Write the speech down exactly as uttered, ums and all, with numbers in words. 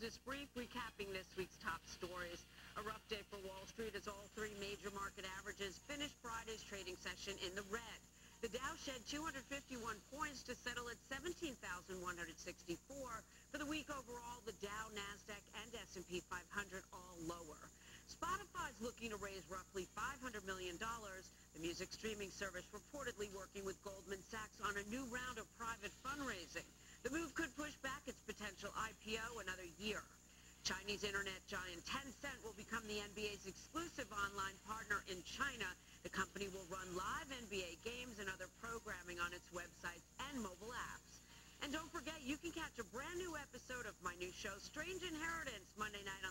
Business Brief, recapping this week's top stories. A rough day for Wall Street as all three major market averages finished Friday's trading session in the red. The Dow shed two hundred fifty-one points to settle at seventeen thousand one hundred sixty-four. For the week overall, the Dow, NASDAQ, and S and P five hundred all lower. Spotify's looking to raise roughly five hundred million dollars. The music streaming service reportedly working with Goldman Sachs on a new round of private fundraising. The move could push back its potential I P O another year. Chinese internet giant Tencent will become the N B A's exclusive online partner in China. The company will run live N B A games and other programming on its websites and mobile apps. And don't forget, you can catch a brand new episode of my new show, Strange Inheritance, Monday night on